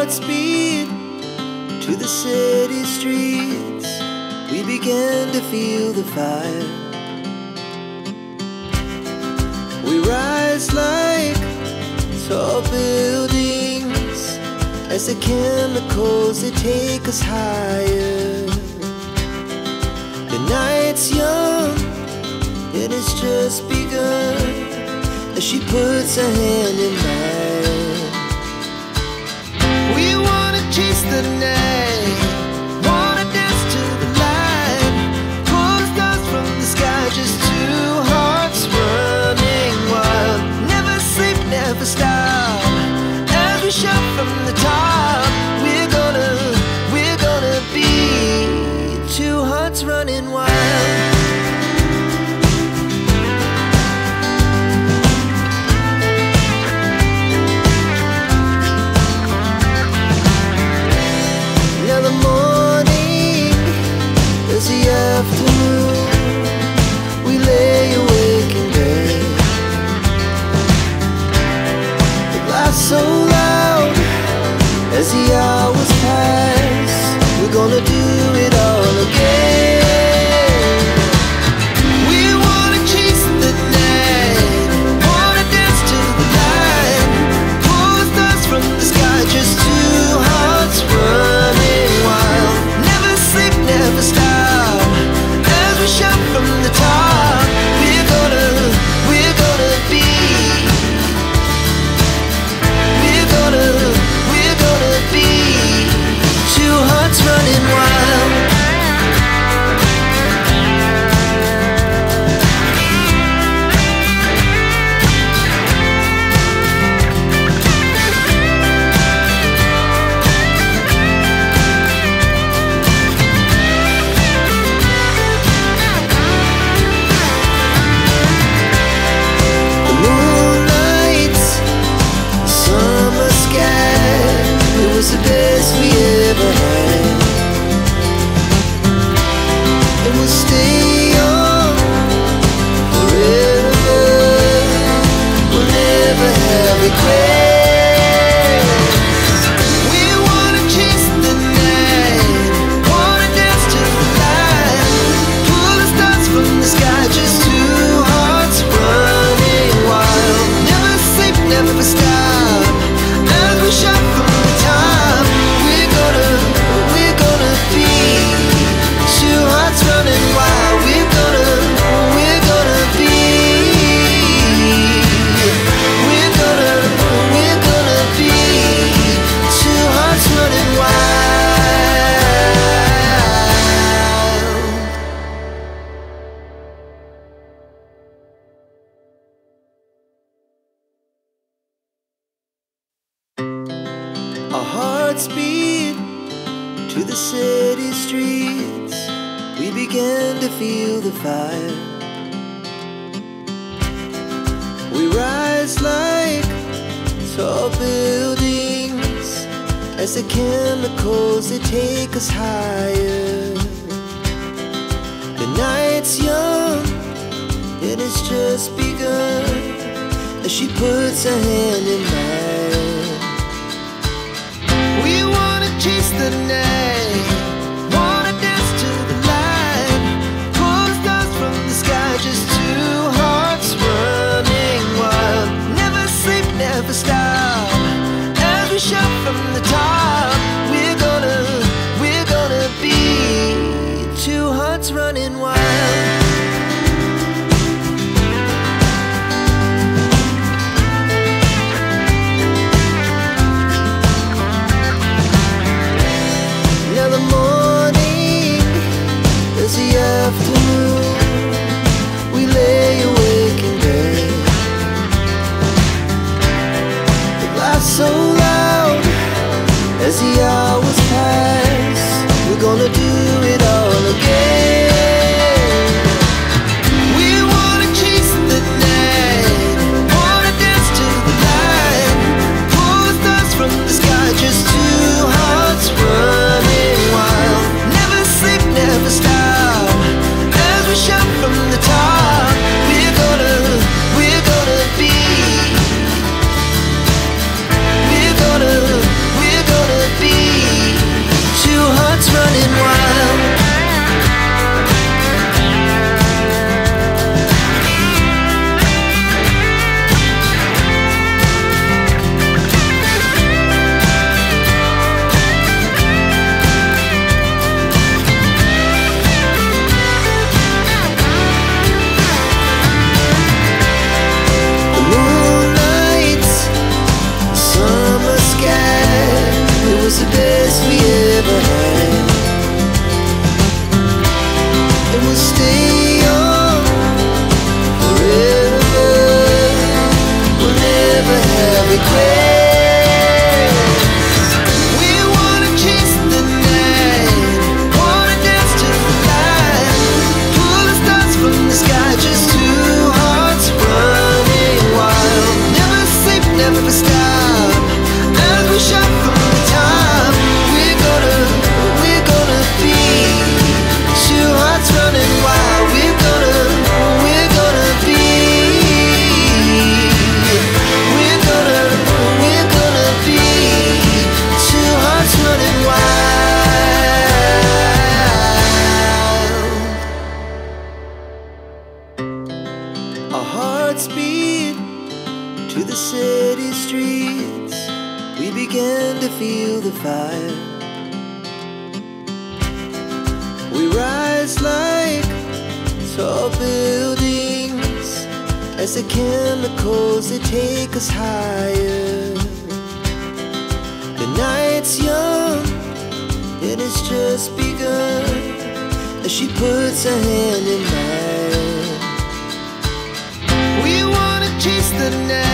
hearts beat to the city streets. We began to feel the fire. We rise like tall buildings as the chemicals, they take us higher. The night's young, it has just begun, as she puts her hand in mine. We wanna chase the night, wanna dance to the light, pull the stars from the sky, just two hearts running wild. Never sleep, never stop, as we shout from the top. We're gonna be two hearts running wild. Afternoon, we lay awake in bed. It laughs so loud as the hours pass. We're gonna do it all again. We wanna chase the night, wanna dance to the light, pull the stars from the sky, just two hearts running wild. Never sleep, never stop, we shout from the top. We're gonna be, we're gonna be two hearts running wild. The best we ever had, and we'll stay on forever. We'll never have regrets. We wanna chase the night, wanna dance to the light, pull the stars from the sky, just two hearts running wild. Never sleep, never stop, as we shout from the top. Running wild, we're gonna be, we're gonna be two hearts running wild. Our hearts beat to the city streets. We began to feel the fire. We rise like tall buildings as the chemicals, they take us higher. The night's young, it has just begun, as she puts her hand in mine. We wanna chase the night, wanna dance to the light, pull the stars from the sky, just two hearts running wild. Never sleep, never stop, as we shout from the top. We're gonna be two hearts running wild. Now the morning is the afternoon, we lay awake in bed. It laughs so loud as the hours pass. We're gonna do it all again. We wanna chase the night, wanna dance to the light, pull the stars from the sky, just two hearts running wild. Never sleep, never stop, as we shout from the top. We're gonna be, we're feel the fire. We rise like tall buildings as the chemicals they take us higher. The night's young, it has just begun as she puts her hand in mine. We wanna chase the night,